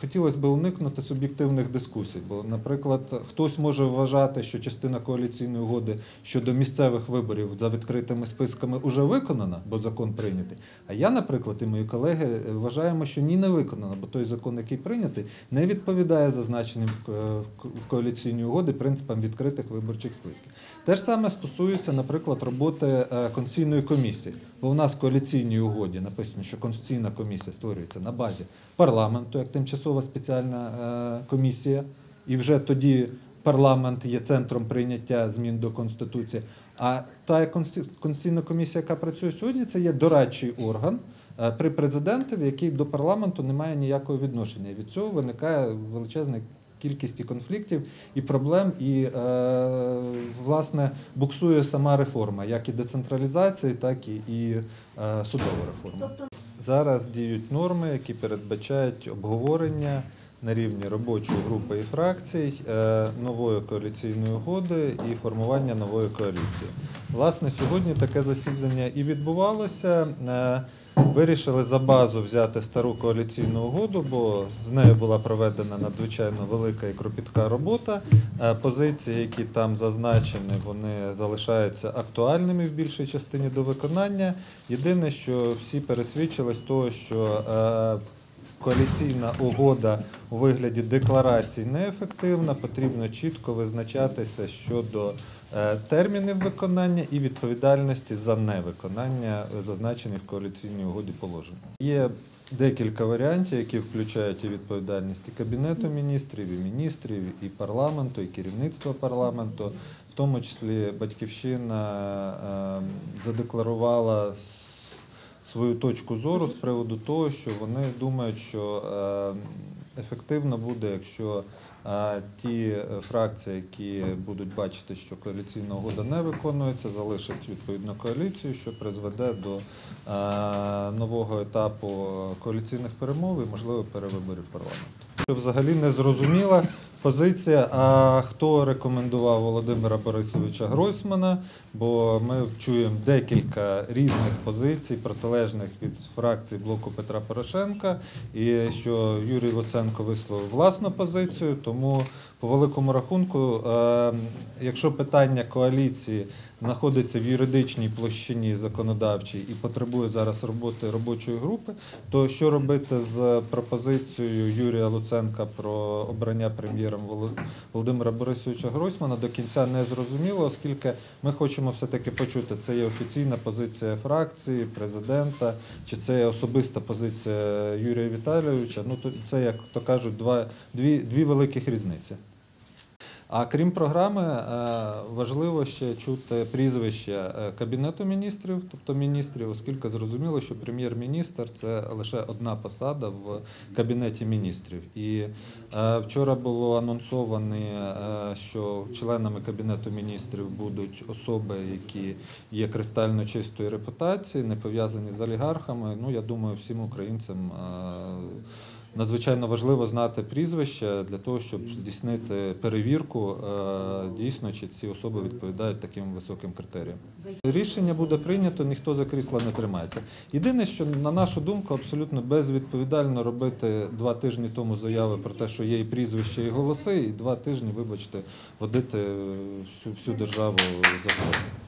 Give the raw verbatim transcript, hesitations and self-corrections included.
хотілося б уникнути суб'єктивних дискусій, бо, наприклад, хтось може вважати, що частина коаліційної угоди щодо місцевих виборів за відкритими списками вже виконана, бо закон прийнятий. А я, наприклад, і мої колеги вважаємо, що ні, не виконана, бо той закон, який прийнятий, не відповідає зазначеним в коаліційній угоді принципам відкритих виборчих списків. Те ж саме стосується, наприклад, роботи Конституційної комісії. Бо у нас в коаліційній угоді написано, що Конституційна комісія створюється на базі парламенту, як тимчасова спеціальна комісія, і вже тоді парламент є центром прийняття змін до Конституції. А та Конституційна комісія, яка працює сьогодні, це є дорадчий орган при президентові, який до парламенту не має ніякого відношення. І від цього виникає величезна кількість і конфліктів, і проблем, і, власне, буксує сама реформа, як і децентралізації, так і, і судова реформа. Зараз діють норми, які передбачають обговорення на рівні робочої групи і фракцій нової коаліційної угоди і формування нової коаліції. Власне, сьогодні таке засідання і відбувалося. Вирішили за базу взяти стару коаліційну угоду, бо з нею була проведена надзвичайно велика і кропітка робота. Позиції, які там зазначені, вони залишаються актуальними в більшій частині до виконання. Єдине, що всі пересвідчились того, що коаліційна угода у вигляді декларацій неефективна, потрібно чітко визначатися щодо термінів виконання і відповідальності за невиконання зазначених в коаліційній угоді положень. Є декілька варіантів, які включають і відповідальність і Кабінету міністрів, і міністрів, і парламенту, і керівництва парламенту. В тому числі «Батьківщина» задекларувала свою точку зору з приводу того, що вони думають, що ефективно буде, якщо ті фракції, які будуть бачити, що коаліційна угода не виконується, залишать відповідну коаліцію, що призведе до нового етапу коаліційних перемов і, можливо, перевиборів парламенту. Що взагалі не зрозуміла позиція, а хто рекомендував Володимира Борисовича Гройсмана, бо ми чуємо декілька різних позицій, протилежних від фракції блоку Петра Порошенка, і що Юрій Луценко висловив власну позицію, тому по великому рахунку, якщо питання коаліції знаходиться в юридичній площині законодавчій і потребує зараз роботи робочої групи, то що робити з пропозицією Юрія Луценка про обрання прем'єром Володимира Борисовича Гройсмана, до кінця не зрозуміло, оскільки ми хочемо все-таки почути, це є офіційна позиція фракції, президента, чи це є особиста позиція Юрія Віталійовича. Ну, це, як то кажуть, два, дві, дві великих різниці. А крім програми, важливо ще чути прізвище Кабінету міністрів, тобто міністрів, оскільки зрозуміло, що прем'єр-міністр – це лише одна посада в Кабінеті міністрів. І вчора було анонсовано, що членами Кабінету міністрів будуть особи, які є кристально чистої репутації, не пов'язані з олігархами. Ну, я думаю, всім українцям надзвичайно важливо знати прізвище для того, щоб здійснити перевірку, дійсно, чи ці особи відповідають таким високим критеріям. Рішення буде прийнято, ніхто за крісла не тримається. Єдине, що, на нашу думку, абсолютно безвідповідально робити два тижні тому заяви про те, що є і прізвище, і голоси, і два тижні, вибачте, водити всю, всю державу за хвост.